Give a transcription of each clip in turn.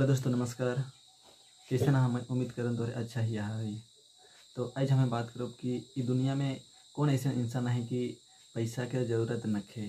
Hello दोस्तों, नमस्कार। कैसे ना हम उम्मीद करें तो अच्छा ही है। तो आज हमें बात करो कि ई दुनिया में कौन ऐसा इंसान है कि पैसा के ज़रूरत नखे।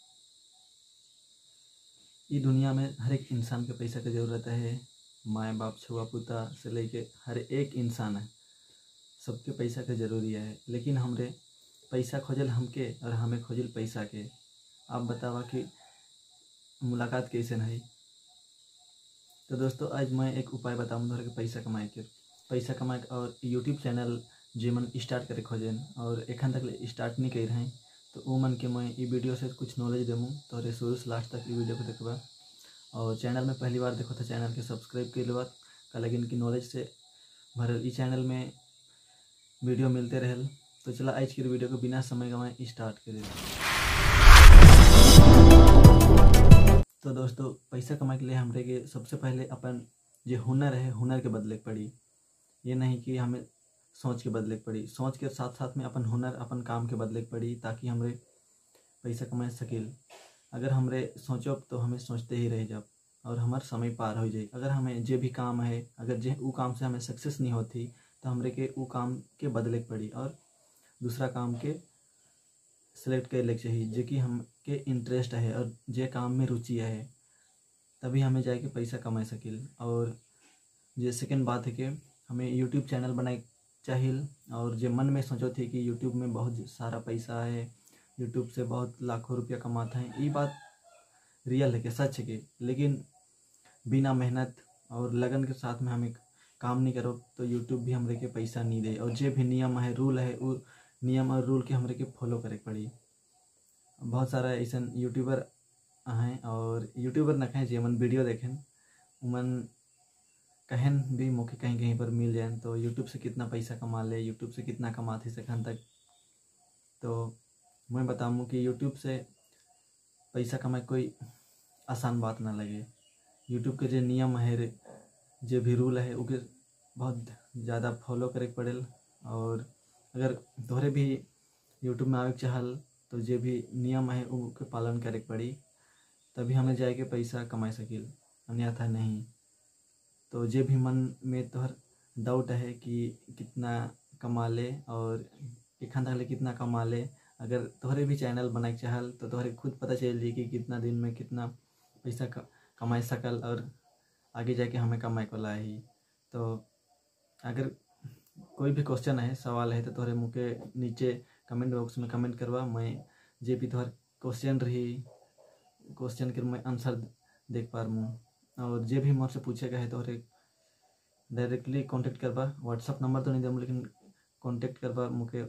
ई दुनिया में हर एक इंसान के पैसा की ज़रूरत है। माँ बाप छुआ पुता से लेके हर एक इंसान है, सबके पैसा के ज़रूरी है। लेकिन हमरे पैसा खोजल हमके और हमें खोजल पैसा के। आप बतावा कि मुलाकात कैसे नहीं। तो दोस्तों, आज मैं एक उपाय बताऊँ कि पैसा कमाए और यूट्यूब चैनल जे मन स्टार्ट करे खोजें और एखन तक स्टार्ट नहीं कर रहे, तो वो मन के मैं ये वीडियो से कुछ नॉलेज देमूँ। तो शुरू से लास्ट तक ये वीडियो को देखबा और चैनल में पहली बार देखो तो चैनल के सब्सक्राइब कर लेवा का, लेकिन की नॉलेज से भरल ई चैनल में वीडियो मिलते रहल। तो चला आज की वीडियो को बिना समय गंवाए स्टार्ट करें। तो दोस्तों, पैसा कमाए के लिए हमरे के सबसे पहले अपन जो हुनर है, हुनर के बदले के पड़ी। ये नहीं कि हमें सोच के बदले के पड़ी, सोच के साथ साथ में अपन हुनर अपन काम के बदले के पड़ी, ताकि हमरे पैसा कमा सकिल। अगर हमरे सोचो तो हमें सोचते ही रह जाओ और हमार समय पार हो जाए। अगर हमें जे भी काम है, अगर जे वो काम से हमें सक्सेस नहीं होती, तो हमरे के वो काम के बदले के पड़ी और दूसरा काम के सेलेक्ट कर ले चाहिए जो कि हम के इंटरेस्ट है और जे काम में रुचि है, तभी हमें जाके पैसा कमा सकिल। और जे सेकेंड बात है कि हमें यूट्यूब चैनल बनाए चाहिए। और जो मन में सोचो थे कि यूट्यूब में बहुत सारा पैसा है, यूट्यूब से बहुत लाखों रुपया कमाते हैं, ये बात रियल है कि सच है कि, लेकिन बिना मेहनत और लगन के साथ में हमें काम नहीं करो तो यूट्यूब भी हमरे के पैसा नहीं दे। और जो भी नियम है, रूल है, वो नियम और रूल के हमरे के फॉलो करे पड़ी। बहुत सारा ऐसा यूट्यूबर हैं और यूट्यूबर न कहें जो मन वीडियो देखें, उमन कहीं भी मौके कहीं कहीं पर मिल जाए तो यूट्यूब से कितना पैसा कमा ले, यूट्यूब से कितना कमाते सखन तक। तो मैं बताऊँ कि यूट्यूब से पैसा कमाए कोई आसान बात ना लगे। यूट्यूब के जो नियम है, जो भी रूल है, उके बहुत ज़्यादा फॉलो करे पड़ेल। और अगर तोहरे भी यूट्यूब में आवे चाहल तो जो भी नियम है उनके पालन करे पड़ी, तभी हमें जाए के पैसा कमा सकिल, अन्यथा नहीं। तो जो भी मन में तोहर डाउट है कि कितना कमा ले और एखन तक कितना कमा ले, अगर तोहरे भी चैनल बनाए चाहल तो तोहरे खुद पता चल जाए कि कितना दिन में कितना पैसा कमाए सकल और आगे जाके हमें कमाए को ला ही। तो अगर कोई भी क्वेश्चन है, सवाल है, तो तोहरे मुँह के नीचे कमेंट बॉक्स में कमेंट करवा। मैं जे भी तोहर क्वेश्चन रही, क्वेश्चन के मैं आंसर देख पा रूँ। और जे भी मुझसे पूछेगा है तो डायरेक्टली कांटेक्ट करवा। व्हाट्सअप नंबर तो नहीं दूँ, लेकिन कांटेक्ट करवा मुझे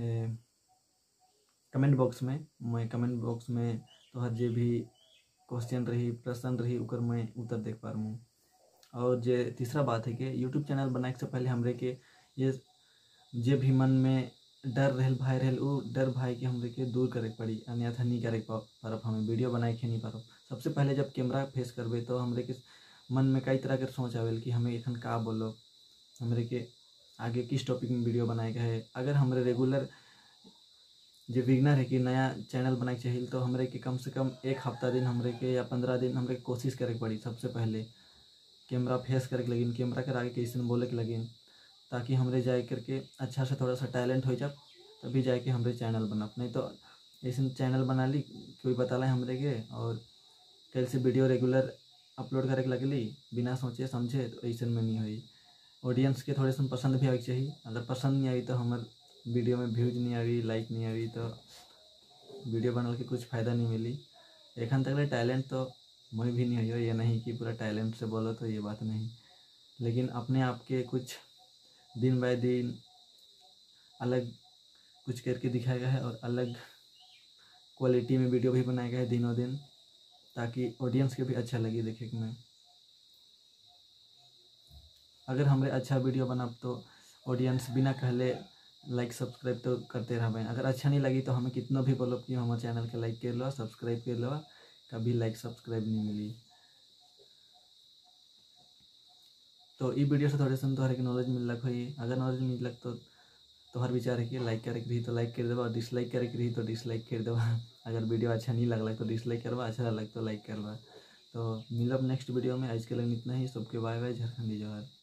कमेंट बॉक्स में। मैं कमेंट बॉक्स में तोहर जे भी क्वेश्चन रही, प्रश्न रही, उकर मैं उत्तर देख पा रूँ। और जे तीसरा बात है कि यूट्यूब चैनल बनाए से पहले हमरे के ये जे भी मन में डर रहल, भय रहल, वो डर भय के हमरे के दूर करे पड़ी, अन्यथा नहीं करे पारब। हमें वीडियो बनाए के नहीं पारब। सबसे पहले जब कैमरा फेस करबे तो हमरे के मन में कई तरह के सोच आवेल कि हमें एखन का बोलो, हमरे के आगे किस टॉपिक में वीडियो बनाए के है। अगर हमरे रेगुलर जो बिगनर है कि नया चैनल बनाए चाहिए, तो हमरे के कम से कम 1 हफ्ता दिन हमरे के या 15 दिन हमरे कोशिश करे पड़ी। सबसे पहले कैमरा फेस करे लगिन, कैमरा के आगे कैसे बोले के लगिन, ताकि हमरे जाए करके अच्छा से थोड़ा सा टैलेंट हो जाए, तभी जाए के हमरे चैनल बना। नहीं तो ऐसे चैनल बना ली, कोई बता ला हमरे के और कल से वीडियो रेगुलर अपलोड करे लगली बिना सोचे समझे, तो ऐसे में नहीं हुई। ऑडियंस के थोड़े सन पसंद भी आवे चाहिए। अगर पसंद नहीं आई तो हमारे वीडियो में व्यूज नहीं आई, लाइक नहीं आई, तो वीडियो बनल के कुछ फ़ायदा नहीं मिली। एखन तक टैलेंट तो मैं भी नहीं हुई, ये नहीं कि पूरा टैलेंट से बोलो तो ये बात नहीं, लेकिन अपने आप के कुछ दिन बाय दिन अलग कुछ करके दिखाया गया है और अलग क्वालिटी में वीडियो भी बनाया गया है दिनों दिन, ताकि ऑडियंस के भी अच्छा लगे देखे में। अगर हमरे अच्छा वीडियो बनाब तो ऑडियंस बिना कहले लाइक सब्सक्राइब तो करते रह। अगर अच्छा नहीं लगी तो हमें कितना भी बोलो कि हमारे चैनल के लाइक कर लो, सब्सक्राइब कर लो, कभी लाइक सब्सक्राइब नहीं मिली। तो ये वीडियो से थोड़े सन तोहरे नॉलेज मिल लग हुई। अगर नॉलेज मिल लग तो तोहर विचार है कि लाइक करे के रही तो लाइक कर देवा और डिसलाइक करे के रही तो डिसलाइक कर देवा। अगर वीडियो अच्छा नहीं लगल तो डिसलाइक करवा, अच्छा लग तो लाइक करवा। तो मिलब नेक्स्ट वीडियो में। आज के लिए इतना ही। सबके बाय बाय। झारखंडी जवाहर।